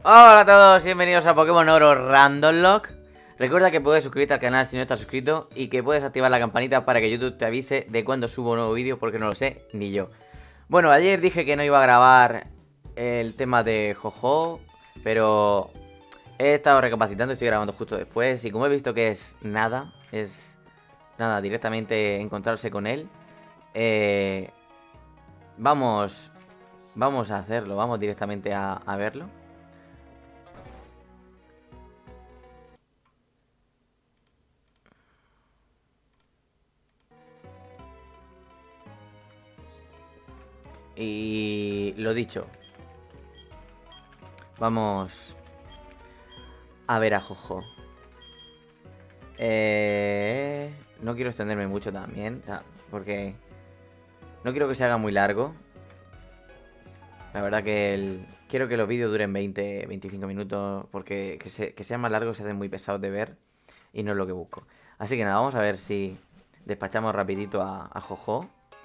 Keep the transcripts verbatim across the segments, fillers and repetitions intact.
Hola a todos, bienvenidos a Pokémon Oro Random Lock. Recuerda que puedes suscribirte al canal si no estás suscrito y que puedes activar la campanita para que YouTube te avise de cuando subo un nuevo vídeo, porque no lo sé ni yo. Bueno, ayer dije que no iba a grabar el tema de Jojo, pero he estado recapacitando y estoy grabando justo después. Y como he visto que es nada, es nada, directamente encontrarse con él, eh, Vamos, vamos a hacerlo, vamos directamente a, a verlo. Y lo dicho, vamos a ver a Jojo. Eh, no quiero extenderme mucho también, porque no quiero que se haga muy largo. La verdad que el, quiero que los vídeos duren veinte, veinticinco minutos, porque que, se, que sean más largos se hacen muy pesados de ver y no es lo que busco. Así que nada, vamos a ver si despachamos rapidito a, a Jojo.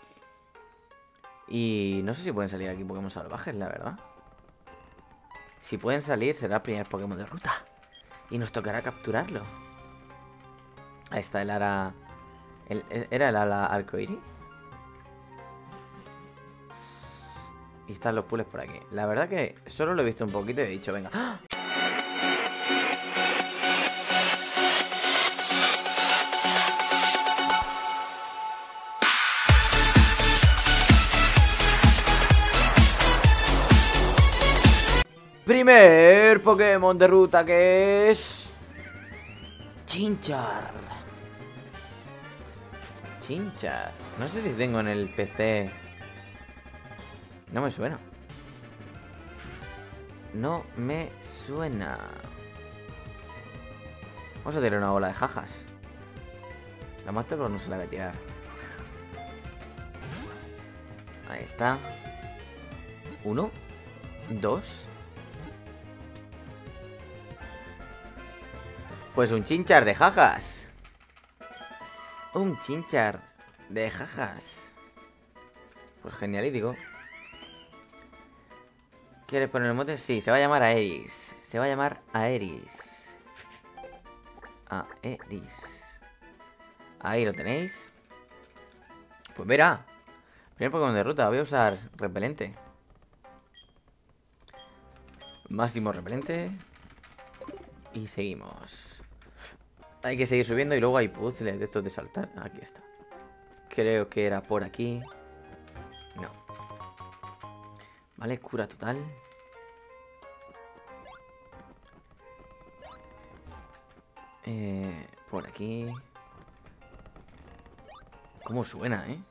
Y no sé si pueden salir aquí Pokémon salvajes, la verdad. Si pueden salir, será el primer Pokémon de ruta. Y nos tocará capturarlo. Ahí está el ara... El, ¿Era el ala arcoíris? Y están los pools por aquí. La verdad que solo lo he visto un poquito y he dicho, venga. ¡Ah! Primer Pokémon de ruta, que es... Chinchar. Chinchar. No sé si tengo en el P C. No me suena. No me suena. Vamos a tirar una bola de jajas. La Master Ball no se la voy a tirar. Ahí está. Uno. Dos. Pues un Chinchar de jajas. Un Chinchar de jajas. Pues genialítico. ¿Quieres poner el mote? Sí, se va a llamar Aeris. Se va a llamar Aeris. Aeris. Ahí lo tenéis. Pues verá. Primer Pokémon de ruta. Voy a usar repelente. Máximo repelente. Y seguimos. Hay que seguir subiendo y luego hay puzzles de estos de saltar. Aquí está. Creo que era por aquí. No. Vale, cura total. Eh, por aquí. ¿Cómo suena, eh?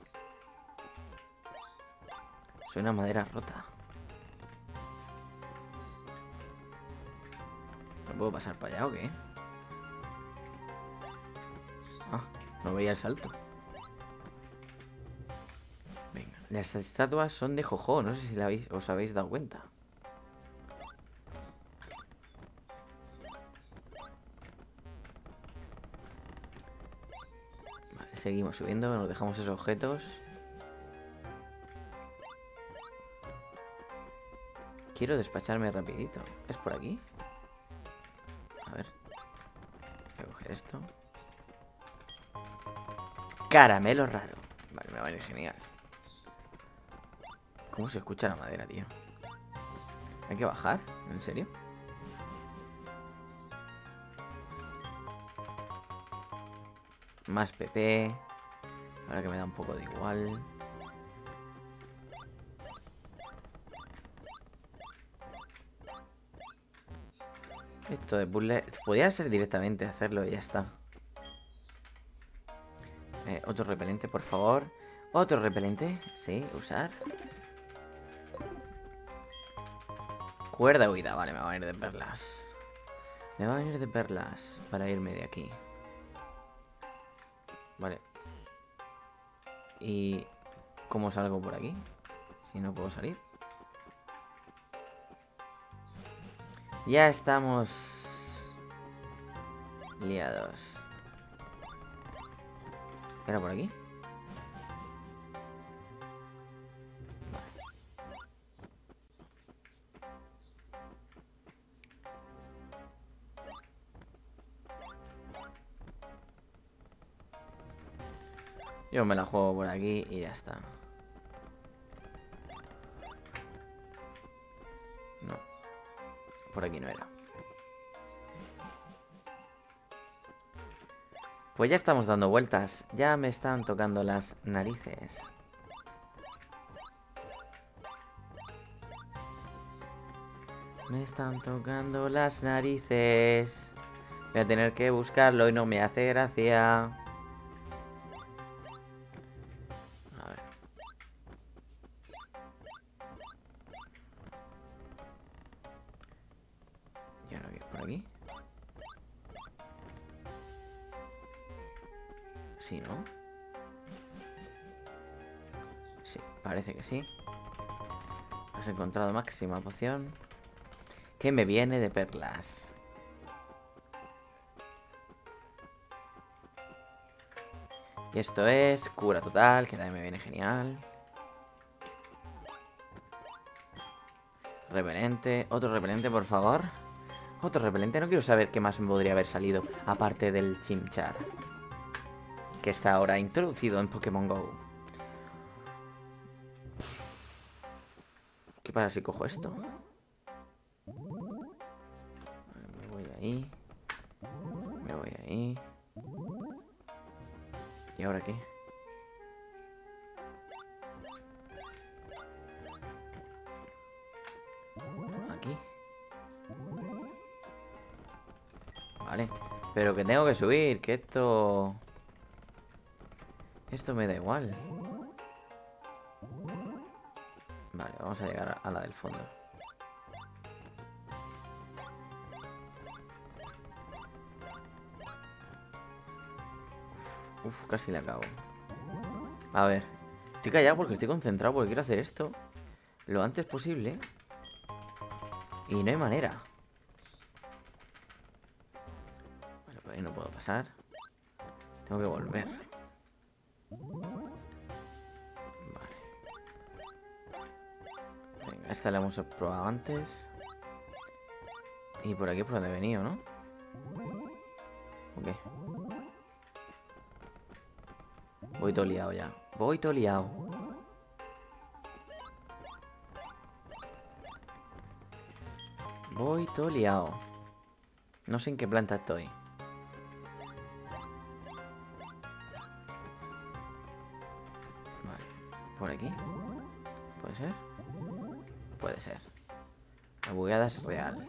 Suena madera rota. ¿No puedo pasar para allá o qué? Ah, no veía el salto. Venga, las estatuas son de Jojo. No sé si la habéis, os habéis dado cuenta. Vale, seguimos subiendo. Nos dejamos esos objetos. Quiero despacharme rapidito. ¿Es por aquí? A ver. Voy a coger esto. Caramelo raro. Vale, me va a ir genial. ¿Cómo se escucha la madera, tío? ¿Hay que bajar? ¿En serio? Más P P. Ahora que me da un poco de igual. Esto de puzzle... Podría ser directamente hacerlo y ya está. Eh, otro repelente, por favor. Otro repelente. Sí, usar. Cuerda huida. Vale, me va a venir de perlas. Me va a venir de perlas para irme de aquí. Vale. ¿Y cómo salgo por aquí? Si no puedo salir. Ya estamos liados. ¿Era por aquí? Yo me la juego por aquí y ya está. No. Por aquí no era. Pues ya estamos dando vueltas. Ya me están tocando las narices. Me están tocando las narices. Voy a tener que buscarlo y no me hace gracia. A ver. ¿Y ahora qué? ¿Por aquí? Sí, ¿no? Sí, parece que sí. Has encontrado máxima poción. Que me viene de perlas. Y esto es cura total, que también me viene genial. Repelente, otro repelente, por favor. Otro repelente, no quiero saber qué más me podría haber salido, aparte del Chimchar, que está ahora introducido en Pokémon GO. ¿Qué pasa si cojo esto? Vale, me voy ahí. Me voy ahí. ¿Y ahora qué? Aquí. Vale. Pero que tengo que subir, que esto... Esto me da igual. Vale, vamos a llegar a la del fondo. Uf, uf, casi la acabo. A ver. Estoy callado porque estoy concentrado porque quiero hacer esto lo antes posible. Y no hay manera. Vale, por ahí no puedo pasar. Tengo que volver. Vale. Venga, esta la hemos probado antes. Y por aquí es por donde he venido, ¿no? Ok. Voy todo liado ya. Voy todo liado. Voy todo liado. No sé en qué planta estoy. Vale. ¿Por aquí? ¿Puede ser? Puede ser. La bugueada es real.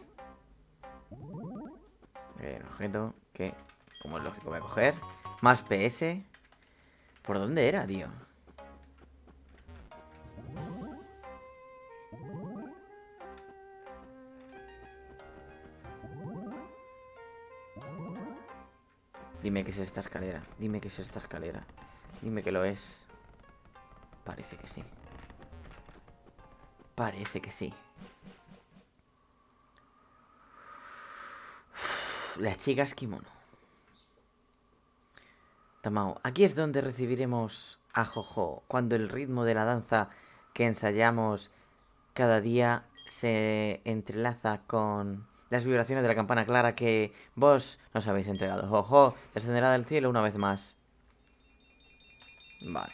Hay un objeto que, como es lógico, voy a coger. Más P S. ¿Por dónde era, tío? Dime que es esta escalera. Dime que es esta escalera. Dime que lo es. Parece que sí. Parece que sí. Uf, las chicas kimono. Tamao. Aquí es donde recibiremos a Jojo. Cuando el ritmo de la danza que ensayamos cada día se entrelaza con las vibraciones de la campana clara que vos nos habéis entregado. Jojo descenderá del cielo una vez más. Vale.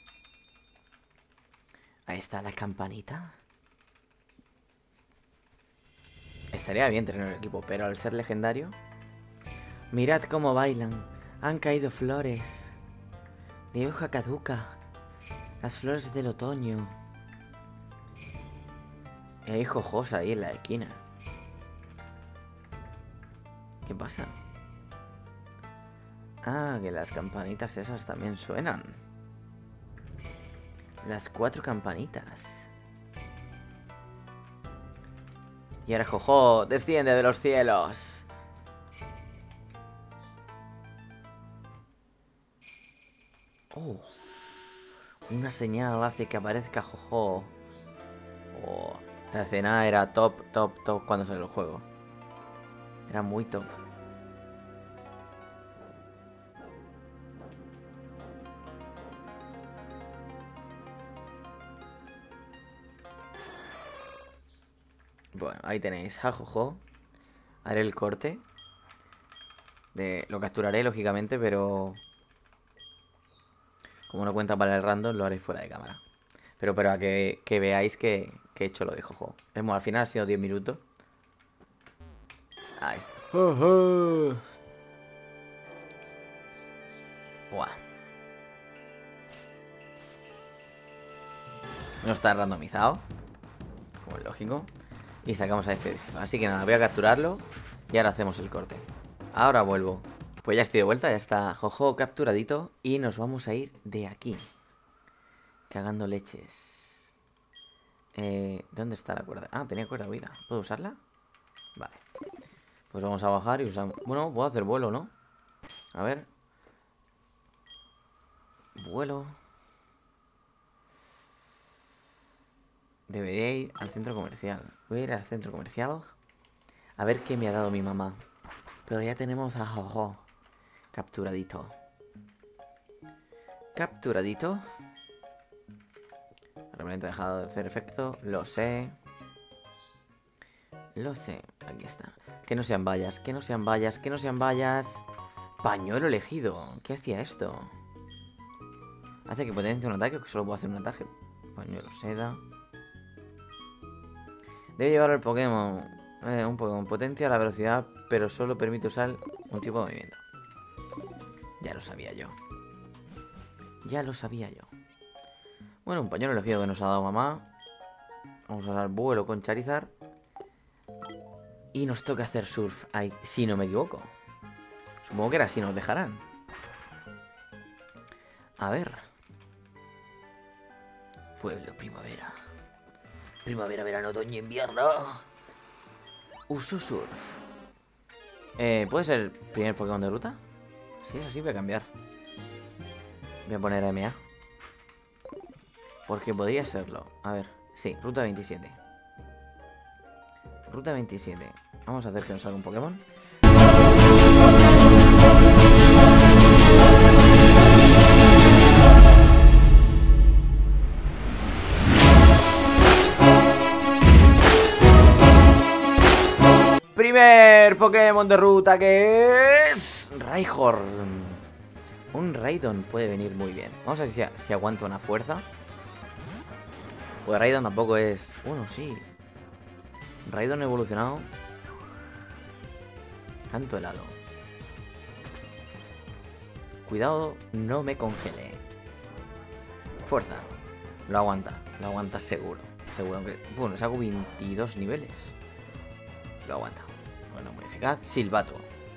Ahí está la campanita. Estaría bien tener el equipo, pero al ser legendario... Mirad cómo bailan. Han caído flores de hoja caduca. Las flores del otoño. Y hay jojos ahí en la esquina. ¿Qué pasa? Ah, que las campanitas esas también suenan. Las cuatro campanitas. Y ahora Jojo desciende de los cielos. Oh. Una señal hace que aparezca Jojo. Oh. Esta escena era top, top, top cuando salió el juego. Era muy top. Bueno, ahí tenéis a Jojo. Haré el corte. De... Lo capturaré, lógicamente, pero... Como no cuenta para el random, lo haré fuera de cámara. Pero para que, que veáis que, que he hecho lo de Jojo. Vemos, al final ha sido diez minutos. Ahí está. Uh-huh. Buah. No está randomizado, como es lógico. Y sacamos a este. Así que nada, voy a capturarlo. Y ahora hacemos el corte. Ahora vuelvo. Pues ya estoy de vuelta, ya está Jojo capturadito. Y nos vamos a ir de aquí. Cagando leches. Eh, ¿Dónde está la cuerda? Ah, tenía cuerda huida. ¿Puedo usarla? Vale. Pues vamos a bajar y usamos... Bueno, puedo hacer vuelo, ¿no? A ver. Vuelo. Debería ir al centro comercial. Voy a ir al centro comercial a ver qué me ha dado mi mamá. Pero ya tenemos a Jojo capturadito. Capturadito. Realmente ha dejado de hacer efecto. Lo sé. Lo sé. Aquí está. Que no sean vallas, que no sean vallas, que no sean vallas. Pañuelo elegido. ¿Qué hacía esto? Hace que potencie un ataque o que solo puedo hacer un ataque. Pañuelo seda. Debe llevar el Pokémon. Eh, un Pokémon potencia la velocidad, pero solo permite usar un tipo de movimiento. Ya lo sabía yo. Ya lo sabía yo. Bueno, un pañuelo elegido que nos ha dado mamá. Vamos a usar vuelo con Charizard. Y nos toca hacer surf ahí, si no me equivoco. Supongo que era así, nos dejarán. A ver. Pueblo, primavera. Primavera, verano, otoño, invierno. Uso surf. Eh, ¿puede ser el primer Pokémon de ruta? Sí, así voy a cambiar. Voy a poner a M A. Porque podría serlo. A ver, sí, ruta veintisiete. Ruta veintisiete. Vamos a hacer que nos salga un Pokémon. Primer Pokémon de ruta, que es Rhyhorn. Un Raidon puede venir muy bien. Vamos a ver si, si aguanta una fuerza. Pues Raidon tampoco es... Bueno, sí. Raidon evolucionado. Canto helado. Cuidado, no me congele. Fuerza. Lo aguanta. Lo aguanta seguro. Seguro. Aunque... Bueno, saco veintidós niveles. Lo aguanta. Bueno, muy eficaz. Silbato.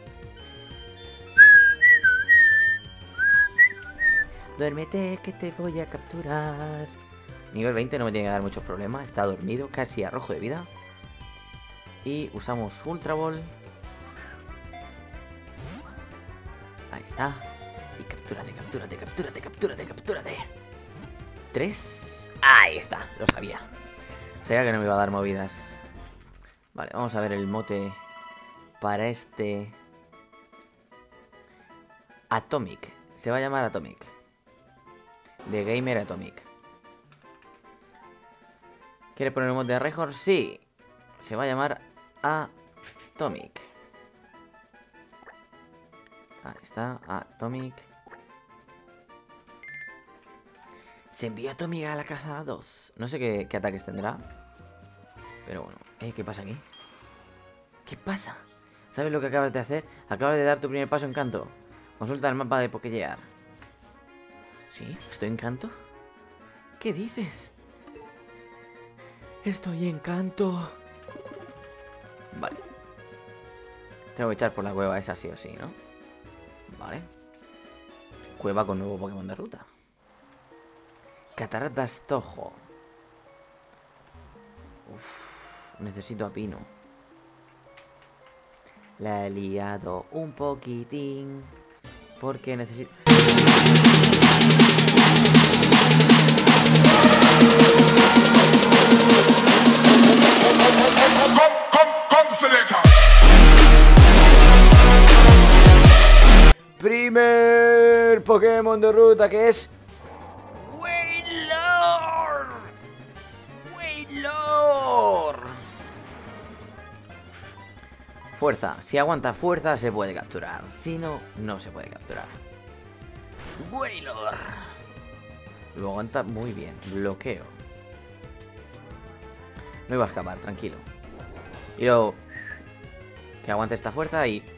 Duérmete que te voy a capturar. Nivel veinte, no me tiene que dar muchos problemas. Está dormido, casi a rojo de vida. Y usamos Ultra Ball. Ahí está. Y captúrate, captúrate, captúrate, captúrate, captúrate. Tres. Ahí está, lo sabía. Sabía que no me iba a dar movidas. Vale, vamos a ver el mote para este Atomic. Se va a llamar Atomic. De Gamer Atomic. ¿Quiere poner un mote de Rhyhorn? Sí. Se va a llamar Atomic. Ahí está, Atomic. Se envió Atomic a la caza dos. No sé qué, qué ataques tendrá. Pero bueno, eh, ¿qué pasa aquí? ¿Qué pasa? ¿Sabes lo que acabas de hacer? Acabas de dar tu primer paso en Kanto. Consulta el mapa de Pokégear. ¿Sí? ¿Estoy en Kanto? ¿Qué dices? Estoy en Kanto. Vale. Tengo que echar por la cueva esa sí o sí, ¿no? Vale. Cueva con nuevo Pokémon de ruta. Cataratas Toho. Uf, necesito a Pino. La he liado un poquitín. Porque necesito... Primer Pokémon de ruta, que es Wailord. Wailord. Fuerza. Si aguanta fuerza se puede capturar. Si no, no se puede capturar. Wailord. Lo aguanta muy bien. Bloqueo. No iba a escapar, tranquilo. Y luego... que aguante esta fuerza y...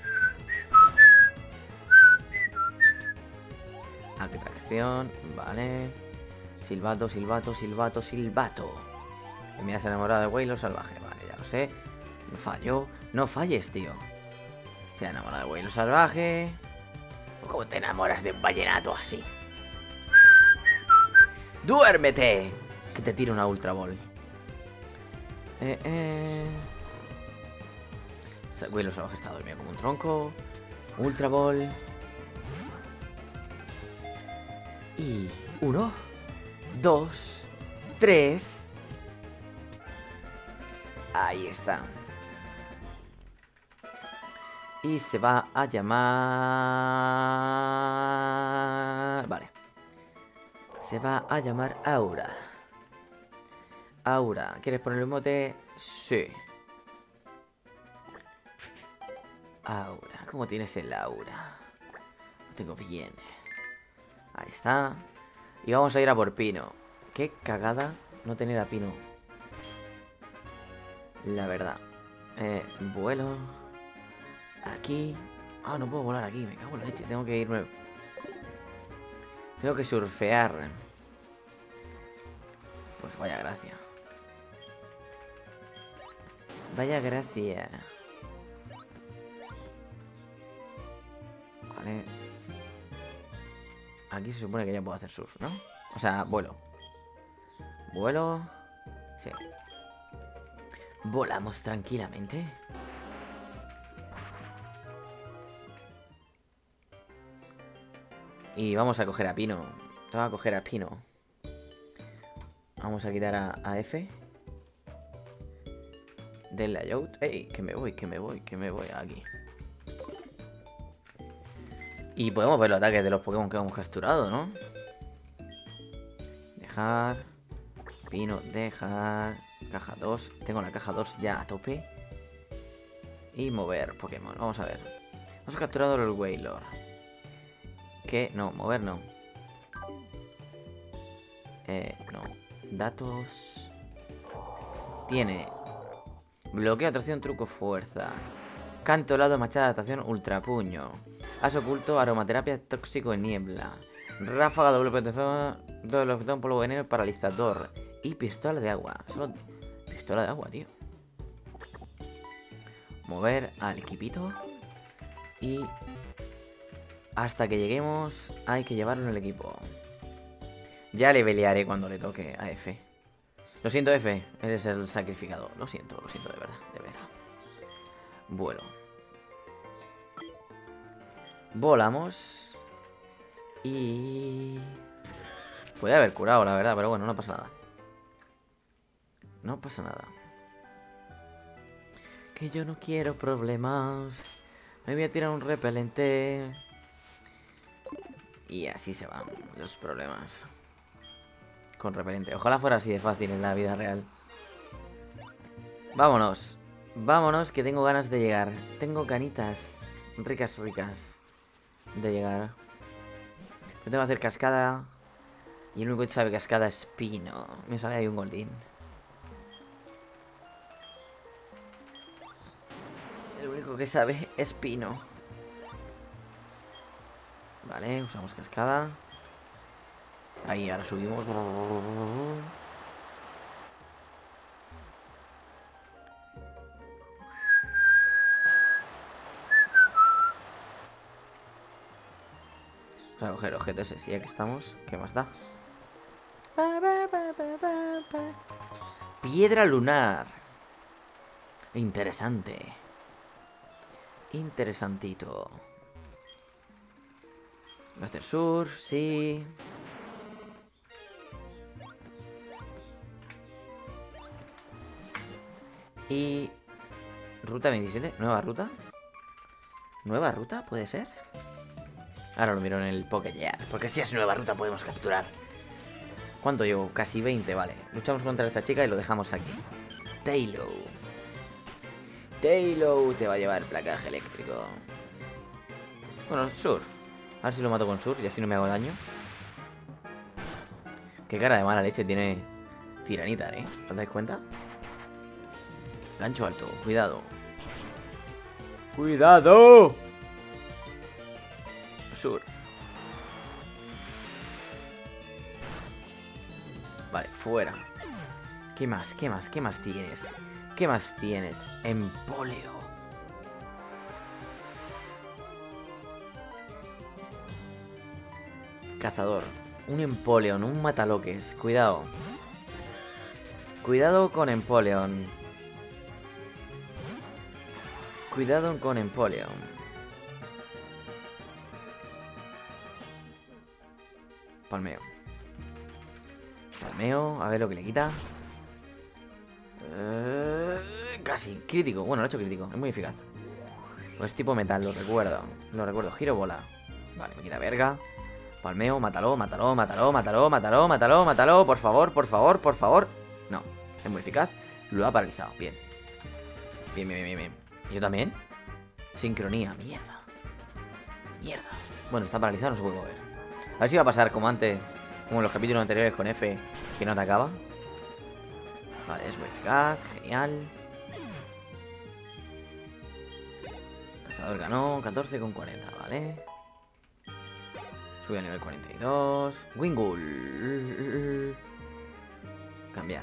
atracción. Vale. Silbato, silbato, silbato, silbato. Y me has enamorado de Wailord salvaje. Vale, ya lo sé. No falló. No falles, tío. Se ha enamorado de Wailord salvaje. ¿Cómo te enamoras de un vallenato así? ¡Duérmete! Que te tira una Ultra Ball. Eh, eh... Wailord salvaje está dormido como un tronco. Ultra Ball. Y... uno, dos, tres. Ahí está. Y se va a llamar... Vale. Se va a llamar Aura. Aura. ¿Quieres ponerle un mote? Sí. Aura. ¿Cómo tienes el aura? Lo tengo bien. Ahí está. Y vamos a ir a por Pino. Qué cagada no tener a Pino. La verdad. Eh, vuelo. Aquí. Ah, no puedo volar aquí. Me cago en la leche. Tengo que irme. Tengo que surfear. Pues vaya gracia. Vaya gracia. Vale. Aquí se supone que ya puedo hacer surf, ¿no? O sea, vuelo. Vuelo. Sí. Volamos tranquilamente. Y vamos a coger a Pino. Te voy a coger a Pino. Vamos a quitar a, a F. Del layout. ¡Ey! Que me voy, que me voy, que me voy aquí. Y podemos ver los ataques de los Pokémon que hemos capturado, ¿no? Dejar. Pino, dejar. Caja dos. Tengo la caja dos ya a tope. Y mover Pokémon. Vamos a ver. Hemos capturado el Wailord. ¿Qué? No, mover no. Eh, no. Datos. Tiene bloqueo, atracción, truco, fuerza. Canto helado, machada, adaptación, ultrapuño. As oculto, aromaterapia, tóxico en niebla. Ráfaga, doble protección, doble protección, polvo veneno, paralizador. Y pistola de agua. Solo pistola de agua, tío. Mover al equipito. Y hasta que lleguemos hay que llevarlo en el equipo. Ya le pelearé cuando le toque a F. Lo siento, F. Eres el sacrificado. Lo siento, lo siento de verdad, de verdad. Vuelo. Volamos. Y... puede haber curado, la verdad, pero bueno, no pasa nada. No pasa nada. Que yo no quiero problemas. Me voy a tirar un repelente. Y así se van los problemas. Con repelente. Ojalá fuera así de fácil en la vida real. Vámonos. Vámonos que tengo ganas de llegar. Tengo ganitas ricas, ricas de llegar. Yo tengo que hacer cascada. Y el único que sabe cascada es Pino. Me sale ahí un goldín. El único que sabe es Pino. Vale, usamos cascada. Ahí, ahora subimos. Vamos a coger objetos ese, ya que estamos. ¿Qué más da? Piedra lunar. Interesante. Interesantito. Voy a hacer surf, sí. Y... ruta veintisiete, nueva ruta. ¿Nueva ruta? ¿Puede ser? Ahora lo miro en el Pokédex. Porque si es nueva ruta podemos capturar. ¿Cuánto llevo? Casi veinte, vale. Luchamos contra esta chica y lo dejamos aquí. Taillow. Taillow te va a llevar placaje eléctrico. Bueno, surf. A ver si lo mato con surf y así no me hago daño. Qué cara de mala leche tiene Tiranitar, ¿eh? ¿Os dais cuenta? Gancho alto, cuidado. ¡Cuidado! Sur. Vale, fuera. ¿Qué más? ¿Qué más? ¿Qué más tienes? ¿Qué más tienes? Empoleo. Cazador. Un Empoleon, un Mataloques. Cuidado. Cuidado con Empoleon. Cuidado con Empoleon. Palmeo. Palmeo, a ver lo que le quita. Eh, casi, crítico. Bueno, lo he hecho crítico, es muy eficaz. Pues tipo metal, lo recuerdo. Lo recuerdo, giro bola. Vale, me quita verga. Palmeo, mátalo, mátalo, mátalo, mátalo, mátalo, mátalo, mátalo. Por favor, por favor, por favor. No, es muy eficaz. Lo ha paralizado, bien. Bien, bien, bien, bien. ¿Yo también? Sincronía, mierda. Mierda. Bueno, está paralizado, no se puede mover. A ver si va a pasar como antes, como en los capítulos anteriores con F, que no atacaba. Vale, es muy eficaz, genial. Cazador ganó, catorce con cuarenta, vale. Sube a nivel cuarenta y dos. Wingull. Cambiar.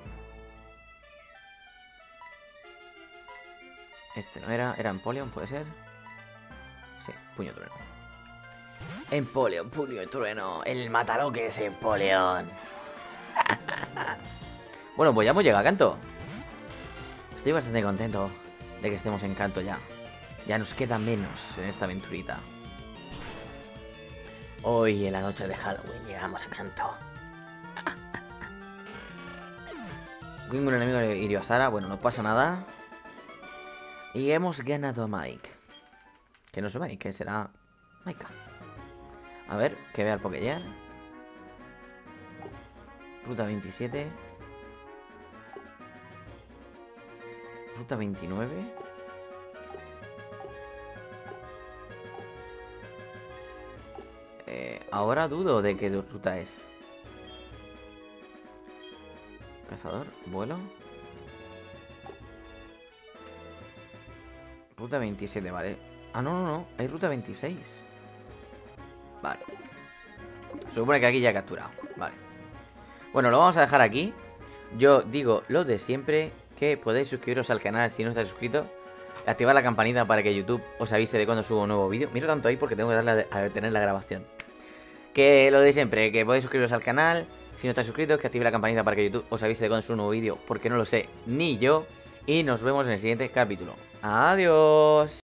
Este no era, era Empoleon, puede ser. Sí, puño trueno. Empoleon, puño trueno. El mataloque es Empoleon. Bueno, pues ya hemos llegado a Kanto. Estoy bastante contento de que estemos en Kanto ya. Ya nos queda menos en esta aventurita. Hoy, en la noche de Halloween, llegamos a Kanto. Wingull, enemigo de hirió a Sara. Bueno, no pasa nada. Y hemos ganado a Mike. Que no es Mike, que será Maika. A ver, que vea el Pokégear. Ruta veintisiete. Ruta veintinueve. Eh, ahora dudo de qué ruta es. Cazador, vuelo. Ruta veintisiete, vale. Ah, no, no, no, hay ruta veintiséis. Vale. Se supone que aquí ya he capturado. Vale. Bueno, lo vamos a dejar aquí. Yo digo lo de siempre, que podéis suscribiros al canal si no estáis suscritos. Activar la campanita para que YouTube os avise de cuando subo un nuevo vídeo. Miro tanto ahí porque tengo que darle a detener la grabación. Que lo de siempre, que podéis suscribiros al canal. Si no estáis suscritos, que active la campanita para que YouTube os avise de cuando subo un nuevo vídeo, porque no lo sé ni yo. Y nos vemos en el siguiente capítulo. Adiós.